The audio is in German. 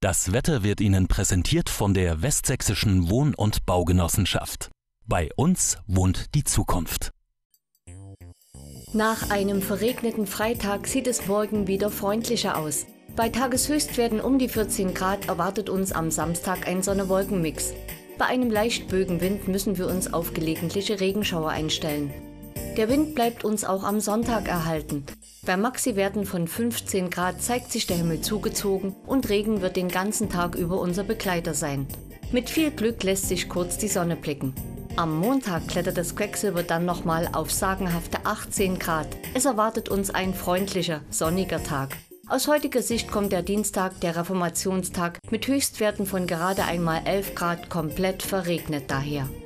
Das Wetter wird Ihnen präsentiert von der Westsächsischen Wohn- und Baugenossenschaft. Bei uns wohnt die Zukunft. Nach einem verregneten Freitag sieht es morgen wieder freundlicher aus. Bei Tageshöchstwerten um die 14 Grad erwartet uns am Samstag ein Sonne-Wolken-Mix. Bei einem leicht Bögenwind müssen wir uns auf gelegentliche Regenschauer einstellen. Der Wind bleibt uns auch am Sonntag erhalten. Bei Maxi-Werten von 15 Grad zeigt sich der Himmel zugezogen und Regen wird den ganzen Tag über unser Begleiter sein. Mit viel Glück lässt sich kurz die Sonne blicken. Am Montag klettert das Quecksilber dann nochmal auf sagenhafte 18 Grad. Es erwartet uns ein freundlicher, sonniger Tag. Aus heutiger Sicht kommt der Dienstag, der Reformationstag, mit Höchstwerten von gerade einmal 11 Grad komplett verregnet daher.